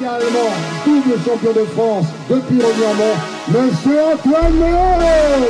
également double champion de France depuis Remiremont, Monsieur Antoine Méo.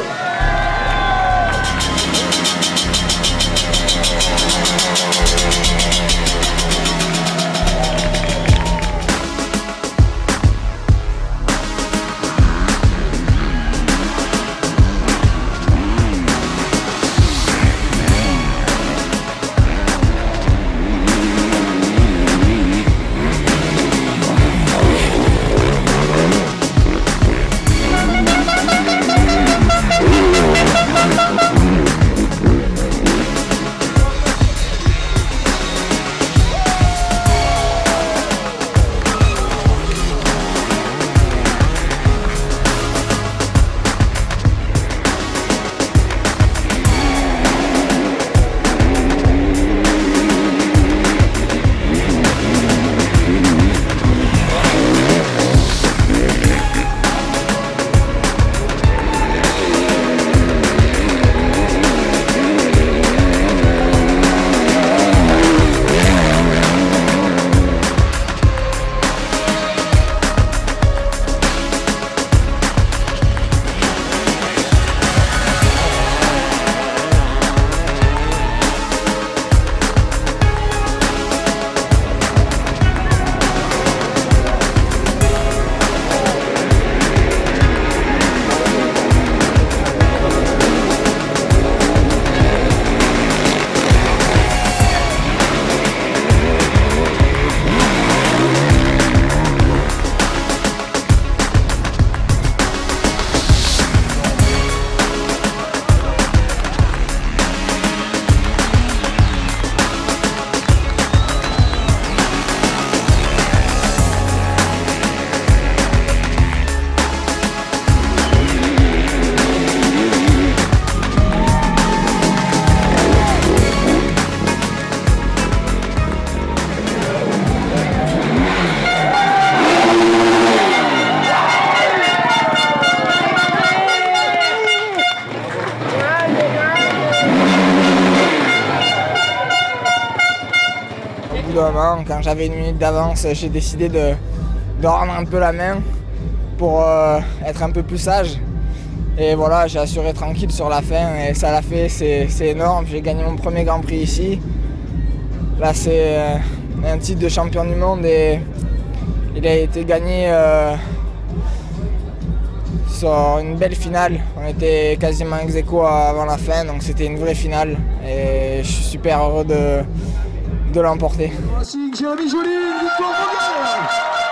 Quand j'avais 1 minute d'avance, j'ai décidé de rendre un peu la main pour être un peu plus sage. Et voilà, j'ai assuré tranquille sur la fin et ça l'a fait, c'est énorme. J'ai gagné mon premier Grand Prix ici. Là, c'est un titre de champion du monde et il a été gagné sur une belle finale. On était quasiment ex-aequo avant la fin, donc c'était une vraie finale et je suis super heureux de l'emporter. Voici Jérémy Joly, victoire mondiale.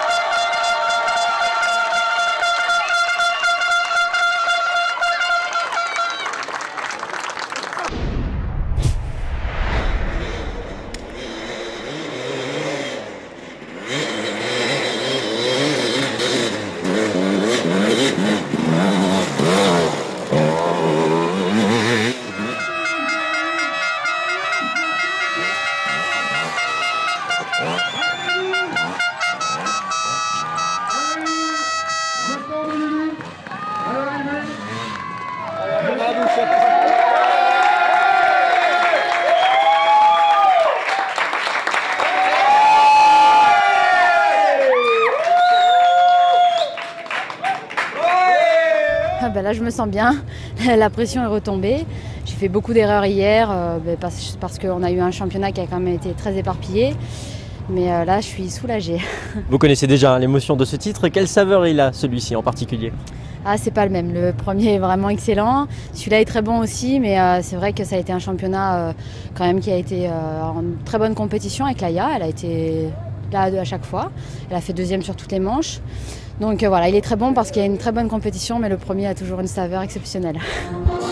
Ben là, je me sens bien, la pression est retombée. J'ai fait beaucoup d'erreurs hier parce qu'on a eu un championnat qui a quand même été très éparpillé. Mais là, je suis soulagée. Vous connaissez déjà l'émotion de ce titre. Quelle saveur il a, celui-ci en particulier? Ah, c'est pas le même. Le premier est vraiment excellent. Celui-là est très bon aussi, mais c'est vrai que ça a été un championnat quand même qui a été en très bonne compétition avec Laïa. Elle a été là à chaque fois. Elle a fait 2e sur toutes les manches. Donc voilà, il est très bon parce qu'il y a une très bonne compétition, mais le premier a toujours une saveur exceptionnelle.